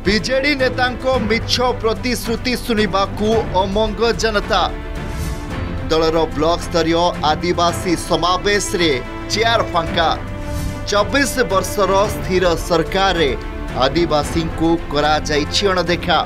BJD नेतांको मिछ प्रतिश्रुति सुनिबाकू among जनता दलर block स्तरीय आदिवासी समावेश रे चेयर फांका 24 वर्षर स्थिर सरकार रे आदिवासी को करा जाइछि अणदेखा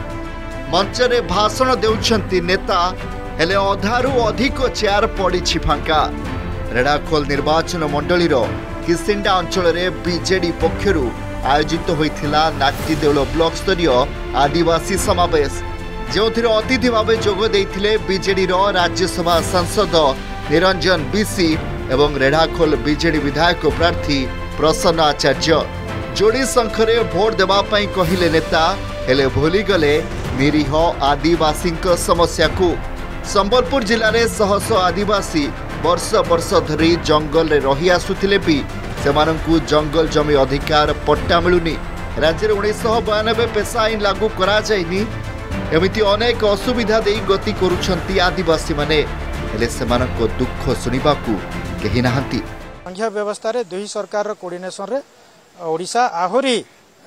मंच रे भाषण देउछंती नेता हेले अधारू अधिक चेयर पड़ी फांका रेडाखोल निर्वाचन मंडली किसिंडा अंचल रे बीजेडी पक्षरु आयोजित होइथिला नाक्टी देउल ब्लॉक स्तरीय आदिवासी समावेश जो अतिथि भाव जोग देइथिले बीजेडी राज्यसभा सांसद निरंजन बीसी एवं रेडाखोल बीजेडी विधायक प्रार्थी प्रसन्न आचार्य जोड़ी शंखरे भोट देवा पई कहिले नेता हेले भूली गले निरीह आदिवासी समस्या को संबलपुर जिले में शह शह आदिवासी वर्ष वर्ष धरी जंगल रे रही आसुथिले भी सेमानंकु जंगल जमी अधिकार पट्टा मिलुनी राज्य 1992 पेशा आईन लागू करा जायनी एमिति अनेक असुविधा देई गति करूछंती आदिवासी माने हेले सेमानंको दुख सुनिबाकू केही नाहंती संघीय व्यवस्था रे दुई सरकार रो कोऑर्डिनेशन रे ओडिशा आहुरी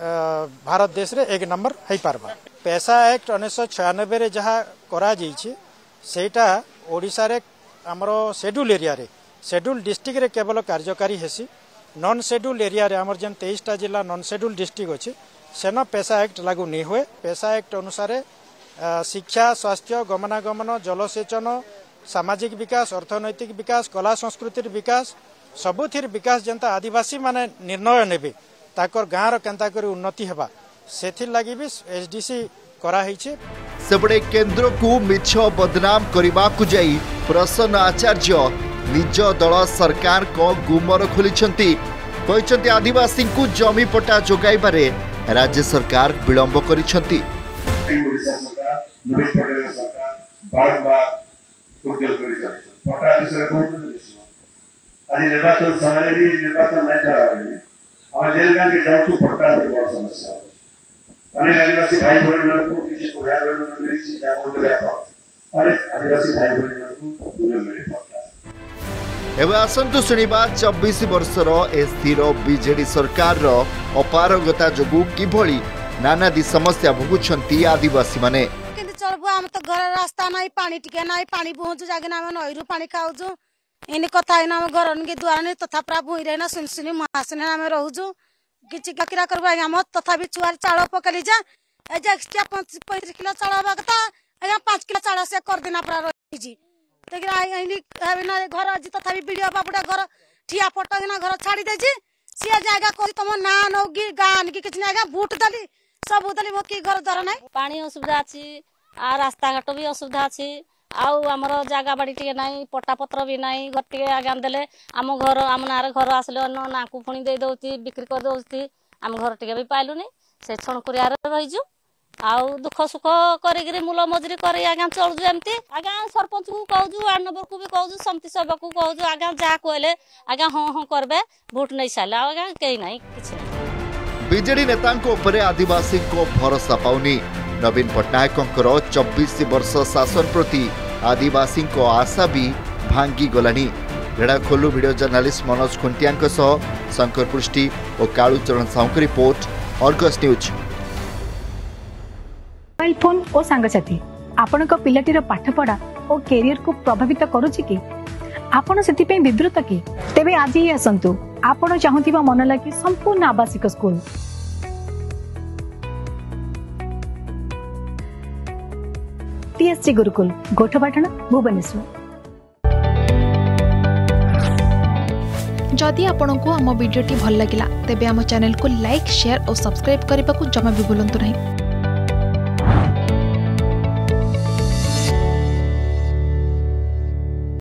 भारत देश रे एक नंबर है पारबा पैसा एक्ट 1996 रे जहा करा जाइछि सेटा ओडिशा रे हमरो शेड्यूल एरिया रे शेड्यूल डिस्ट्रिक्ट रे केवल कार्यकारी हेसी नॉन शेड्यूल एरिया रे हमर जन 23टा जिला नॉन शेड्यूल डिस्ट्रिक्ट अछि सेना पैसा एक्ट लागू नहीं हुए पैसा एक्ट अनुसार शिक्षा स्वास्थ्य गमनागमन जलसेचन सामाजिक विकास अर्थनैतिक विकास कला संस्कृतिर विकास सबुथिर विकास जनता आदिवासी माने निर्णय नेबे ताकर गाँव केन्ता करी उन्नति हेबा सेथिर लागि भी एसडीसी करा हिचे सेबडे केंद्र को मिछ बदनाम करबा को जाई प्रसन्न आचार्य निज दल सरकार को गुमर खोलिछंती कहचंती आदिवासी को जमी पट्टा जोगाइबारे राज्य सरकार विलंब करिछंती एवं आसंतु शुणा 24 वर्षर ए स्थिर बीजेडी सरकार अपारगता जोगु किभली नानादी समस्या भोगुछंती आदिवासी माने हम तो घर रास्ता नहीं पानी टिके नहीं पानी पहुंचू जाके नईरू पानी खाऊँ इन कथा आम घर के द्वार नहीं तथा पूरा भूई रही सुनसुनी महासुनी आम रोचु किसी किरा कर तथा छुआ चाउल पकड़ी जा 35 किलो चाउल हवा कथा 5 किलो चाउल से कर देना पूरा रही घर आज तथा वीडियो बाबूटा घर ठिया फटना घर छाड़ी दे सी जाएगा कह तुम ना नौ गान की किसी ना बुट दली सब दली मो कि घर द्वार ना पानी असुविधा अच्छी आ रास्ता घाट भी असुविधा अच्छी आमर जगह बाड़ी टे ना पट्टा पत्र भी ना घर टे आज्ञा देले आम घर आम ना घर आसले ना को पुणी दे दौती बिक्री कर दौती आम घर टे भी पाइलुनी से छणकुरिया रहीजु आउ दुख सुख करी मूल मजुरी कर आज्ञा चलुँ एमती आज्ञा सरपंच को कहूँ वार्ड नंबर को भी कहूँ समिति सभा को कहूँ आज्ञा जहाँ कहले आज्ञा हाँ हाँ करबे भोट नहीं सारे आज्ञा कहीं ना कि बीजेडी नेता आदिवासी को भरोसा पाउनी नवीन पट्टनायक 24 वर्ष शासन प्रति आदिवासी को आशा भी भांगी गलानी रेडाखोलू वीडियो जर्नालिस्ट मनोज खुंटिया शंकर पृष्टि और कालूचरण साहू की report Argus news. Mobile phone और सांगसाथी आपण पिलाटीर पाठपढ़ा और कैरियर को प्रभावित करुछि कि आपण सेति विद्रुत कि तेबे आज ही आसंतु आपण चाहुथिबा मन लागी संपूर्ण आवासिक स्कूल टीएससी गुरुकुल गोठपाटण भुवनेश्वर। जदि आपंक आम भिडी भल लगा तेब आम चैनल को लाइक शेयर और सब्सक्राइब करने को जमा भी भूलु नहीं।